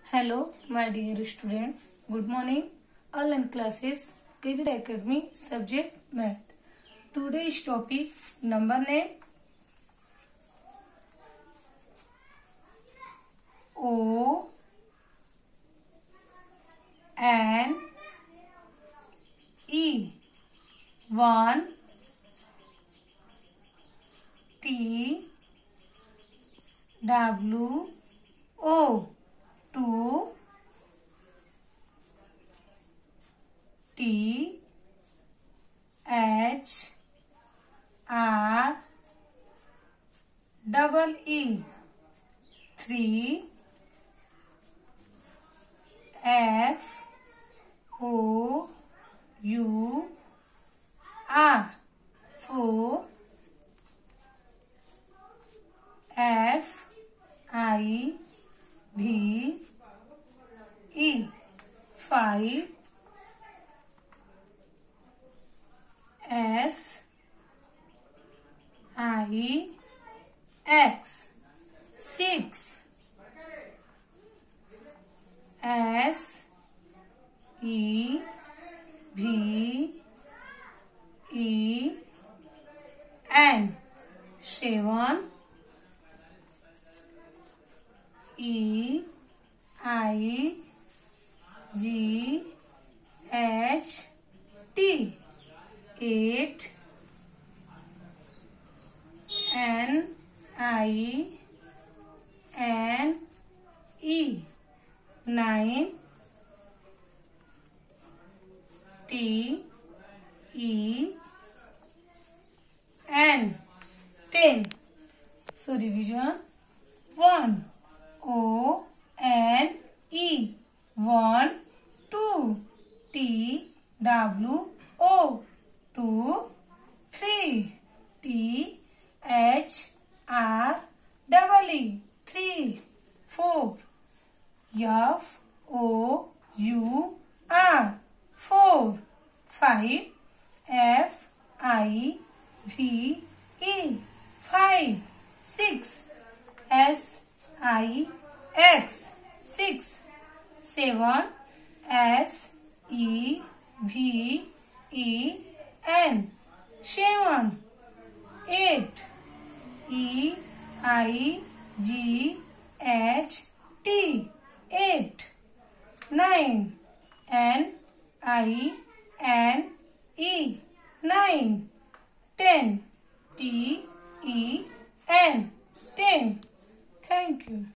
Hello, my dear student. Good morning. All in classes, KBR Academy, subject Math. Today's topic number 9. O N E 1 T W O 2 T H R double E 3 F O U R 4 F I V E 5 S I X 6 S E V E N 7 E I G H T 8 N I N E 9 T E N 10. So revision 1 O N E 1 2 T W O 2 3 T H R double E 3 4 F O U R 4 5 F I V E 5 6 S I X 6 7 S E V E N 7 8 E I G H T 8 9 N I N E 9 10 T E N 10. Thank you.